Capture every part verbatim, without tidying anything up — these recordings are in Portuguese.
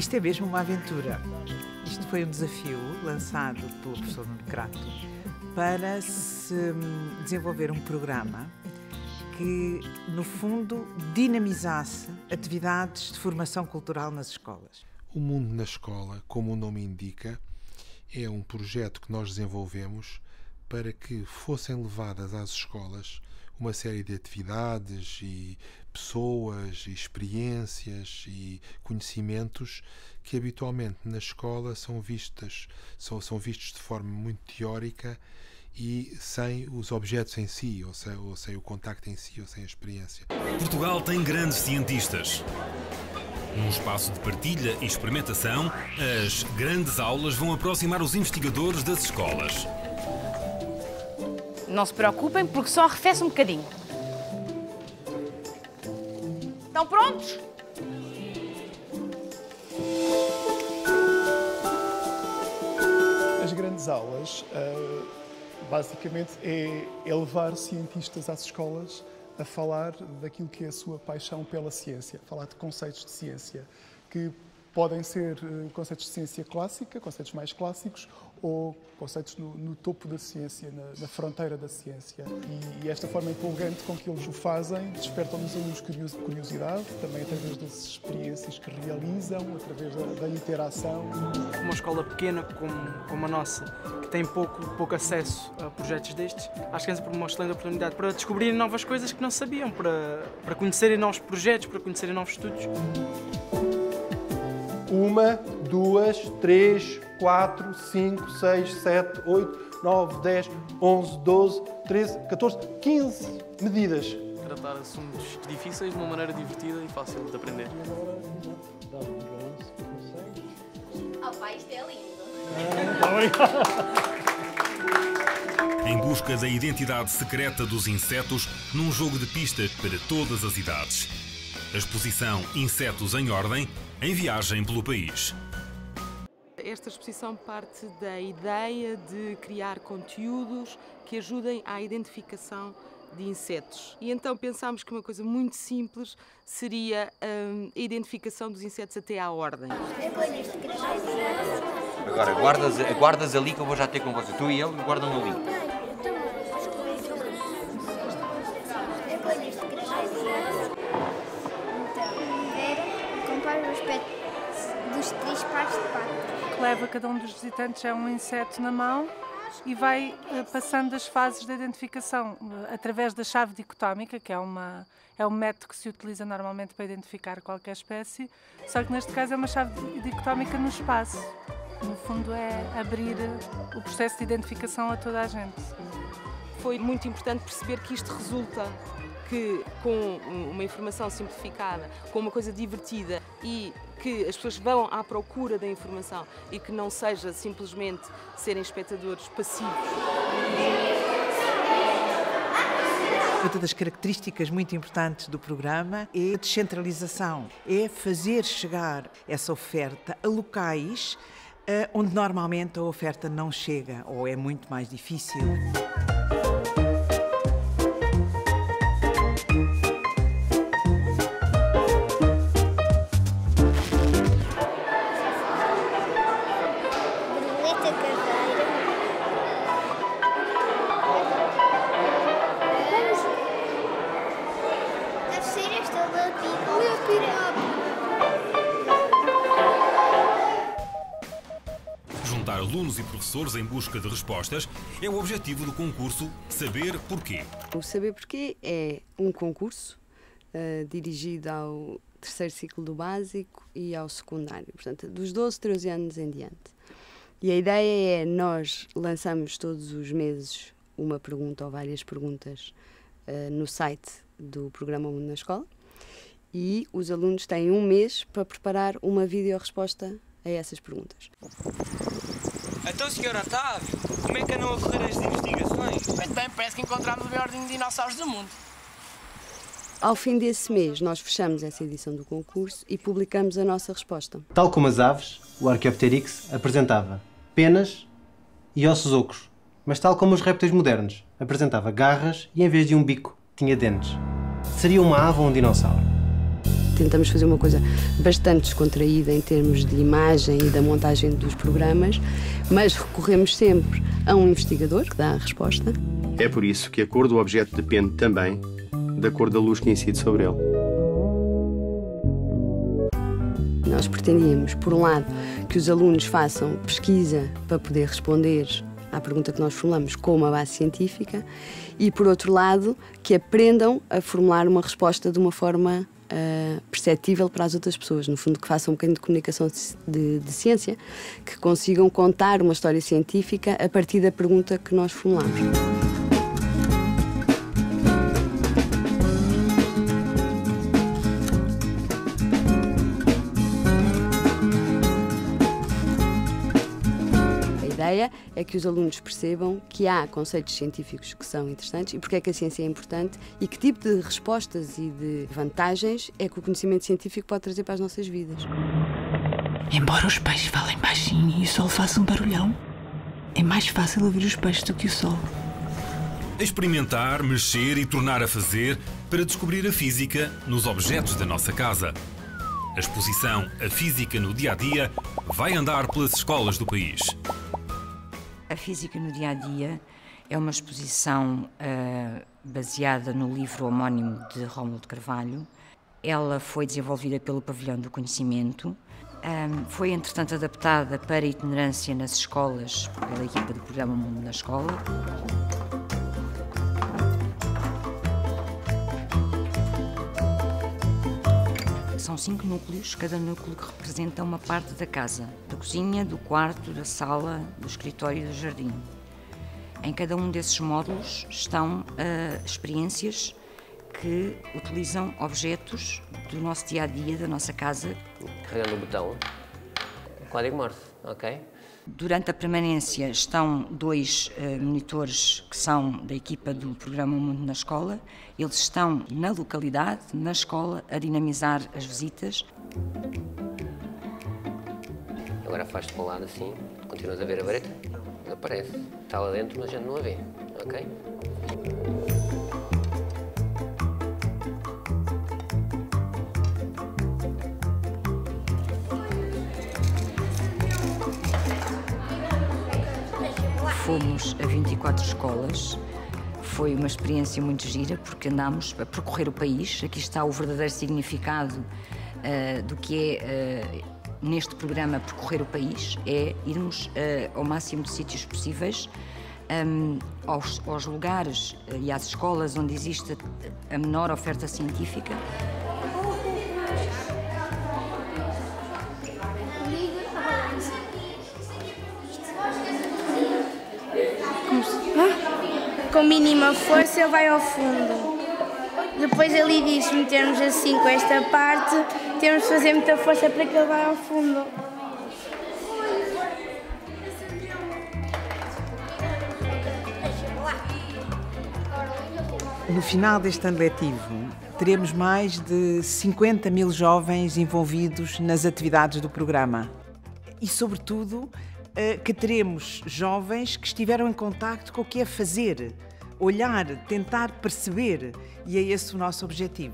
Isto é mesmo uma aventura. Isto foi um desafio lançado pelo professor Nuno Crato para se desenvolver um programa que, no fundo, dinamizasse atividades de formação cultural nas escolas. O Mundo na Escola, como o nome indica, é um projeto que nós desenvolvemos para que fossem levadas às escolas uma série de atividades e pessoas, e experiências e conhecimentos que habitualmente na escola são vistas, são, são vistos de forma muito teórica e sem os objetos em si, ou sem, ou sem o contacto em si, ou sem a experiência. Portugal tem grandes cientistas. Num espaço de partilha e experimentação, as grandes aulas vão aproximar os investigadores das escolas. Não se preocupem, porque só arrefece um bocadinho. Estão prontos? As grandes aulas, basicamente, é, é levar cientistas às escolas a falar daquilo que é a sua paixão pela ciência, falar de conceitos de ciência, que podem ser conceitos de ciência clássica, conceitos mais clássicos, ou conceitos no, no topo da ciência, na, na fronteira da ciência. E, e esta forma empolgante com que eles o fazem despertam nos alunos curiosidade, também através das experiências que realizam, através da, da interação. Uma escola pequena como, como a nossa, que tem pouco, pouco acesso a projetos destes, acho que é uma excelente oportunidade para descobrirem novas coisas que não sabiam, para, para conhecerem novos projetos, para conhecerem novos estudos. Uma, duas, três, quatro, cinco, seis, sete, oito, nove, dez, onze, doze, treze, catorze, quinze medidas. Tratar assuntos difíceis de uma maneira divertida e fácil de aprender. Oh pai, isto é lindo. Em busca da identidade secreta dos insetos num jogo de pistas para todas as idades. A exposição Insetos em Ordem, em viagem pelo país. Esta exposição parte da ideia de criar conteúdos que ajudem à identificação de insetos. E então pensámos que uma coisa muito simples seria hum, a identificação dos insetos até à ordem. Agora, guardas, guardas ali que eu vou já ter com você. Tu e ele guardam ali. Dos três pares de patas. Que leva cada um dos visitantes a um inseto na mão e vai uh, passando as fases de identificação uh, através da chave dicotómica, que é, uma, é um método que se utiliza normalmente para identificar qualquer espécie, só que neste caso é uma chave dicotómica no espaço. No fundo é abrir o processo de identificação a toda a gente. Foi muito importante perceber que isto resulta que com uma informação simplificada, com uma coisa divertida e que as pessoas vão à procura da informação e que não seja simplesmente serem espectadores passivos. Outra das características muito importantes do programa é a descentralização, é fazer chegar essa oferta a locais onde normalmente a oferta não chega ou é muito mais difícil. Juntar alunos e professores em busca de respostas é o objetivo do concurso Saber Porquê. O Saber Porquê é um concurso uh, dirigido ao terceiro ciclo do básico e ao secundário, portanto, dos doze, treze anos em diante. E a ideia é, nós lançamos todos os meses uma pergunta ou várias perguntas uh, no site do programa Mundo na Escola e os alunos têm um mês para preparar uma videoresposta a essas perguntas. Então, senhor Otávio, como é que andam a correr as investigações? Bem, parece que encontramos o maior ordem de dinossauros do mundo. Ao fim desse mês, nós fechamos essa edição do concurso e publicamos a nossa resposta. Tal como as aves, o Archaeopteryx apresentava penas e ossos ocos, mas tal como os répteis modernos, apresentava garras e em vez de um bico, tinha dentes. Seria uma ave ou um dinossauro? tentamos fazer uma coisa bastante descontraída em termos de imagem e da montagem dos programas, mas recorremos sempre a um investigador que dá a resposta. É por isso que a cor do objeto depende também da cor da luz que incide sobre ele. Nós pretendíamos, por um lado, que os alunos façam pesquisa para poder responder à pergunta que nós formulamos com uma base científica e, por outro lado, que aprendam a formular uma resposta de uma forma uh, perceptível para as outras pessoas. No fundo, que façam um bocadinho de comunicação de, de ciência, que consigam contar uma história científica a partir da pergunta que nós formulamos. A ideia é que os alunos percebam que há conceitos científicos que são interessantes e porque é que a ciência é importante e que tipo de respostas e de vantagens é que o conhecimento científico pode trazer para as nossas vidas. Embora os peixes falem baixinho e o sol faça um barulhão, é mais fácil ouvir os peixes do que o sol. Experimentar, mexer e tornar a fazer para descobrir a física nos objetos da nossa casa. A exposição A Física no Dia-a-Dia vai andar pelas escolas do país. A Física no Dia-a-Dia é uma exposição uh, baseada no livro homónimo de Rómulo de Carvalho. Ela foi desenvolvida pelo Pavilhão do Conhecimento. Um, foi, entretanto, adaptada para a itinerância nas escolas pela equipa do programa Mundo na Escola. São cinco núcleos, cada núcleo que representa uma parte da casa, da cozinha, do quarto, da sala, do escritório e do jardim. Em cada um desses módulos estão uh, experiências que utilizam objetos do nosso dia-a-dia, da nossa casa. Carregando o botão, código Morse, ok? Durante a permanência estão dois uh, monitores que são da equipa do programa Mundo na Escola. Eles estão na localidade, na escola, a dinamizar as visitas. Agora faz-te para o lado assim, continuas a ver a vareta, não aparece. Está lá dentro, mas a gente não a vê, ok? Fomos a vinte e quatro escolas, foi uma experiência muito gira porque andámos a percorrer o país. Aqui está o verdadeiro significado uh, do que é, uh, neste programa, percorrer o país, é irmos uh, ao máximo de sítios possíveis, um, aos, aos lugares uh, e às escolas onde existe a menor oferta científica. Com mínima força ele vai ao fundo. Depois ali diz metermos assim com esta parte, temos de fazer muita força para que ele vá ao fundo. No final deste ano letivo, teremos mais de cinquenta mil jovens envolvidos nas atividades do programa. E, sobretudo, que teremos jovens que estiveram em contacto com o que é fazer, olhar, tentar perceber, e é esse o nosso objetivo.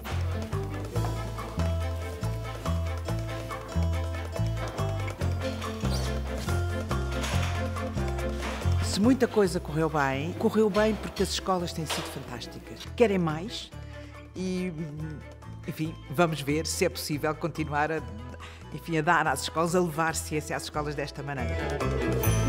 Se muita coisa correu bem, correu bem porque as escolas têm sido fantásticas. Querem mais e, enfim, vamos ver se é possível continuar a Enfim, a dar às escolas, a levar ciência às escolas desta maneira.